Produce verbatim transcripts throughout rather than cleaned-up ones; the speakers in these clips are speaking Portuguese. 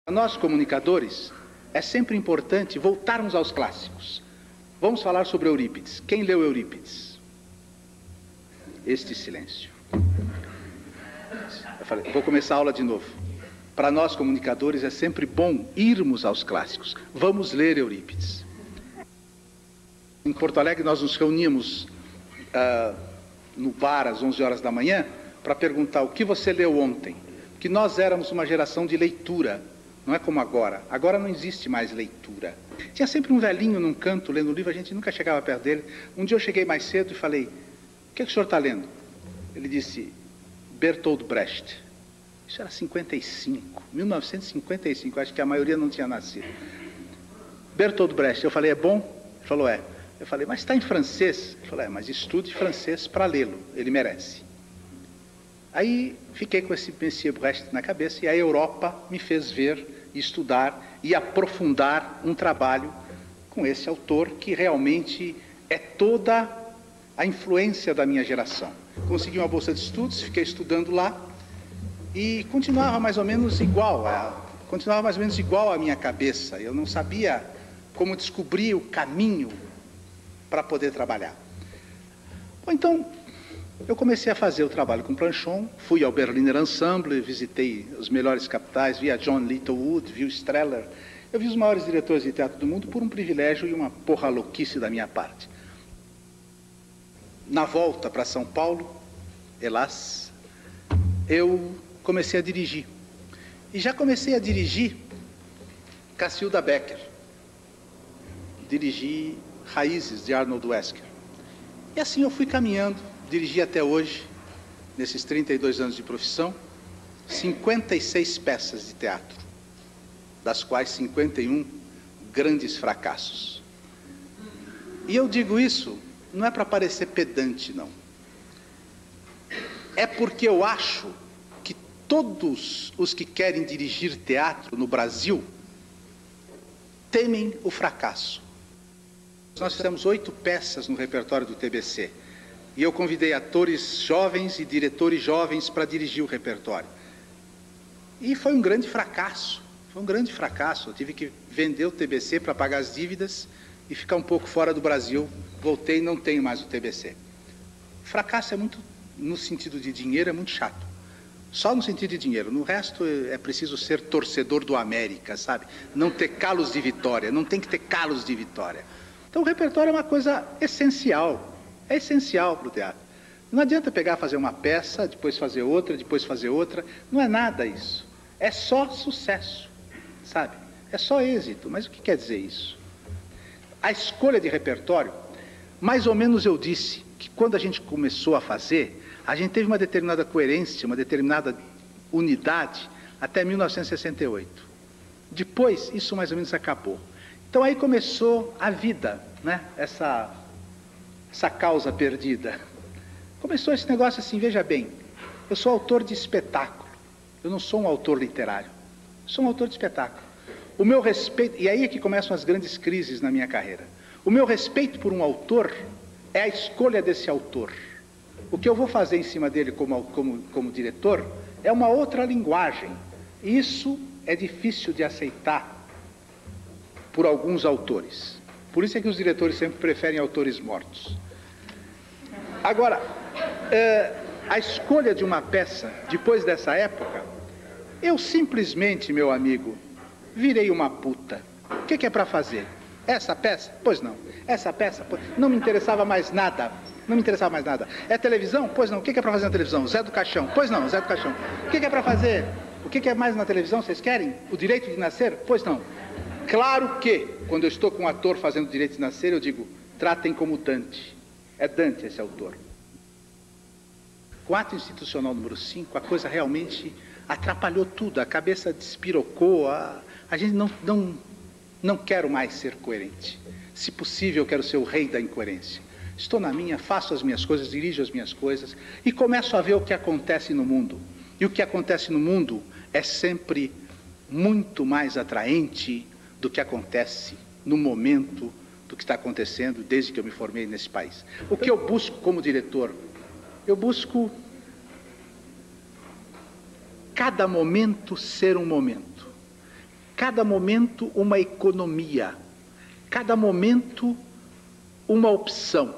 Para nós, comunicadores, é sempre importante voltarmos aos clássicos. Vamos falar sobre Eurípides. Quem leu Eurípides? Este silêncio. Eu falei, vou começar a aula de novo. Para nós, comunicadores, é sempre bom irmos aos clássicos. Vamos ler Eurípides. Em Porto Alegre, nós nos reuníamos uh, no bar às onze horas da manhã para perguntar o que você leu ontem. Porque nós éramos uma geração de leitura. Não é como agora. Agora não existe mais leitura. Tinha sempre um velhinho num canto lendo livro, a gente nunca chegava perto dele. Um dia eu cheguei mais cedo e falei, o que, é que o senhor está lendo? Ele disse, Bertolt Brecht. Isso era cinquenta e cinco, mil novecentos e cinquenta e cinco, acho que a maioria não tinha nascido. Bertolt Brecht, eu falei, é bom? Ele falou, é. Eu falei, mas está em francês? Ele falou, é, mas estude francês para lê-lo, ele merece. Aí fiquei com esse Monsieur Brecht na cabeça e a Europa me fez ver, estudar e aprofundar um trabalho com esse autor que realmente é toda a influência da minha geração. Consegui uma bolsa de estudos, fiquei estudando lá e continuava mais ou menos igual, a, continuava mais ou menos igual à minha cabeça. Eu não sabia como descobrir o caminho para poder trabalhar. Bom, então, eu comecei a fazer o trabalho com Planchon, fui ao Berliner Ensemble, visitei os melhores capitais, vi a John Littlewood, vi o Streller, eu vi os maiores diretores de teatro do mundo por um privilégio e uma porra louquice da minha parte. Na volta para São Paulo, hélas, eu comecei a dirigir. E já comecei a dirigir Cacilda Becker. Dirigi Raízes, de Arnold Wesker. E assim eu fui caminhando. Dirigi até hoje, nesses trinta e dois anos de profissão, cinquenta e seis peças de teatro, das quais cinquenta e um grandes fracassos. E eu digo isso, não é para parecer pedante, não. É porque eu acho que todos os que querem dirigir teatro no Brasil temem o fracasso. Nós fizemos oito peças no repertório do T B C. E eu convidei atores jovens e diretores jovens para dirigir o repertório. E foi um grande fracasso, foi um grande fracasso. Eu tive que vender o T B C para pagar as dívidas e ficar um pouco fora do Brasil. Voltei e não tenho mais o T B C. Fracasso é muito, no sentido de dinheiro, é muito chato. Só no sentido de dinheiro. No resto é preciso ser torcedor do América, sabe? Não ter calos de vitória, não tem que ter calos de vitória. Então o repertório é uma coisa essencial. É essencial para o teatro. Não adianta pegar, fazer uma peça, depois fazer outra, depois fazer outra. Não é nada isso. É só sucesso, sabe? É só êxito. Mas o que quer dizer isso? A escolha de repertório, mais ou menos eu disse que quando a gente começou a fazer, a gente teve uma determinada coerência, uma determinada unidade até mil novecentos e sessenta e oito. Depois, isso mais ou menos acabou. Então aí começou a vida, né? Essa... essa causa perdida. Começou esse negócio assim, veja bem, eu sou autor de espetáculo, eu não sou um autor literário, eu sou um autor de espetáculo. O meu respeito, e aí é que começam as grandes crises na minha carreira, o meu respeito por um autor é a escolha desse autor. O que eu vou fazer em cima dele como, como, como diretor é uma outra linguagem. Isso é difícil de aceitar por alguns autores. Por isso é que os diretores sempre preferem autores mortos. Agora, é, a escolha de uma peça, depois dessa época, eu simplesmente, meu amigo, virei uma puta. O que, que é para fazer? Essa peça? Pois não. Essa peça? Pois... Não me interessava mais nada. Não me interessava mais nada. É televisão? Pois não. O que, que é para fazer na televisão? Zé do Caixão? Pois não, Zé do Caixão. O que, que é para fazer? O que, que é mais na televisão? Vocês querem? O direito de nascer? Pois não. Claro que, quando eu estou com um ator fazendo direito de nascer, eu digo, tratem como Dante. É Dante esse autor. Com o ato institucional número cinco, a coisa realmente atrapalhou tudo, a cabeça despirocou, a, a gente não, não, não quero mais ser coerente. Se possível, eu quero ser o rei da incoerência. Estou na minha, faço as minhas coisas, dirijo as minhas coisas e começo a ver o que acontece no mundo. E o que acontece no mundo é sempre muito mais atraente do que acontece no momento do que está acontecendo desde que eu me formei nesse país. O que eu busco como diretor? Eu busco cada momento ser um momento. cada momento uma economia, cada momento uma opção.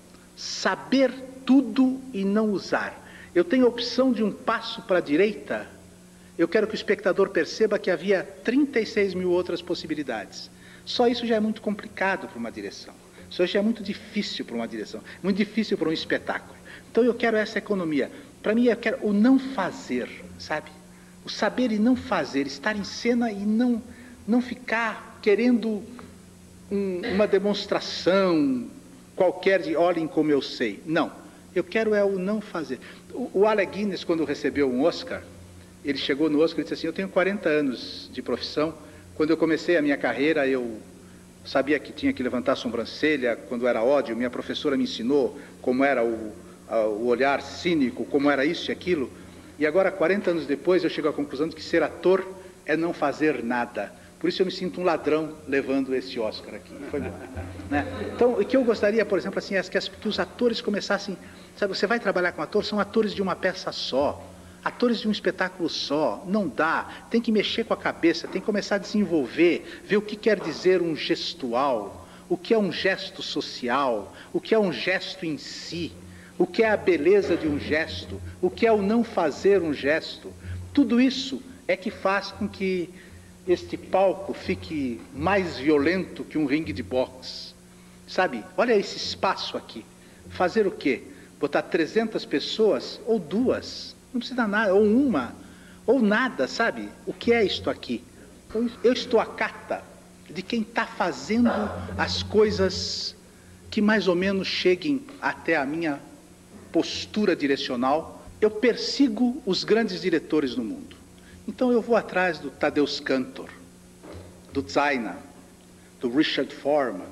Saber tudo e não usar. Eu tenho a opção de um passo para a direita, eu quero que o espectador perceba que havia trinta e seis mil outras possibilidades. Só isso já é muito complicado para uma direção. Só isso já é muito difícil para uma direção, muito difícil para um espetáculo. Então eu quero essa economia. Para mim eu quero o não fazer, sabe? O saber e não fazer, estar em cena e não, não ficar querendo um, uma demonstração qualquer de olhem como eu sei. Não, eu quero é o não fazer. O, o Alec Guinness, quando recebeu um Oscar, ele chegou no Oscar e disse assim, eu tenho quarenta anos de profissão, quando eu comecei a minha carreira eu sabia que tinha que levantar a sobrancelha quando era ódio, minha professora me ensinou como era o, a, o olhar cínico, como era isso e aquilo, e agora, quarenta anos depois, eu chego à conclusão de que ser ator é não fazer nada. Por isso eu me sinto um ladrão levando esse Oscar aqui. Foi bom, né? Então, o que eu gostaria, por exemplo, assim, é que, as, que os atores começassem... Sabe, você vai trabalhar com ator, são atores de uma peça só, atores de um espetáculo só. Não dá, tem que mexer com a cabeça, tem que começar a desenvolver, ver o que quer dizer um gestual, o que é um gesto social, o que é um gesto em si, o que é a beleza de um gesto, o que é o não fazer um gesto. Tudo isso é que faz com que este palco fique mais violento que um ringue de boxe. Sabe, olha esse espaço aqui. Fazer o quê? Botar trezentas pessoas, ou duas, não precisa nada, ou uma, ou nada, sabe? O que é isto aqui? Eu estou à cata de quem está fazendo as coisas que mais ou menos cheguem até a minha postura direcional. Eu persigo os grandes diretores no mundo. Então eu vou atrás do Tadeusz Kantor, do Zaina, do Richard Foreman,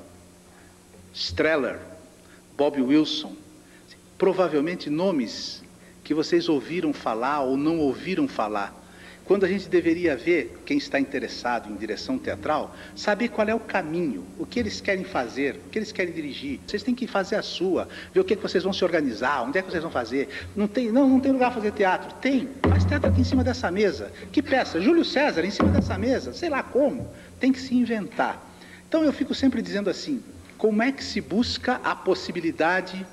Streller, Bob Wilson, provavelmente nomes que vocês ouviram falar ou não ouviram falar. Quando a gente deveria ver, quem está interessado em direção teatral, saber qual é o caminho, o que eles querem fazer, o que eles querem dirigir. Vocês têm que fazer a sua, ver o que, é que vocês vão se organizar, onde é que vocês vão fazer. Não tem, não, não tem lugar para fazer teatro. Tem, faz teatro aqui em cima dessa mesa. Que peça? Júlio César em cima dessa mesa, sei lá como. Tem que se inventar. Então eu fico sempre dizendo assim, como é que se busca a possibilidade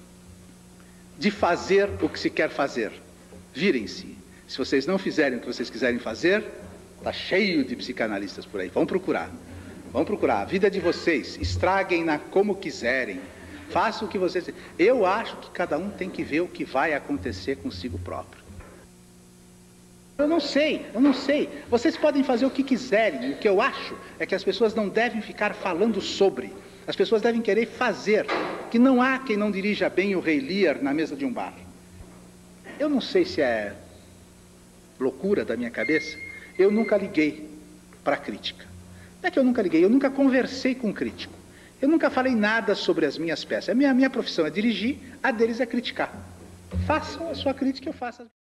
de fazer o que se quer fazer? Virem-se. Se vocês não fizerem o que vocês quiserem fazer, está cheio de psicanalistas por aí. Vão procurar. Vão procurar. A vida de vocês, estraguem-na como quiserem. Façam o que vocês... Eu acho que cada um tem que ver o que vai acontecer consigo próprio. Eu não sei, eu não sei. Vocês podem fazer o que quiserem. O que eu acho é que as pessoas não devem ficar falando sobre. As pessoas devem querer fazer. Que não há quem não dirija bem o Rei Lear na mesa de um bar. Eu não sei se é loucura da minha cabeça, eu nunca liguei para a crítica. Não é que eu nunca liguei, eu nunca conversei com um crítico. Eu nunca falei nada sobre as minhas peças. A minha, a minha profissão é dirigir, a deles é criticar. Façam a sua crítica, eu faço a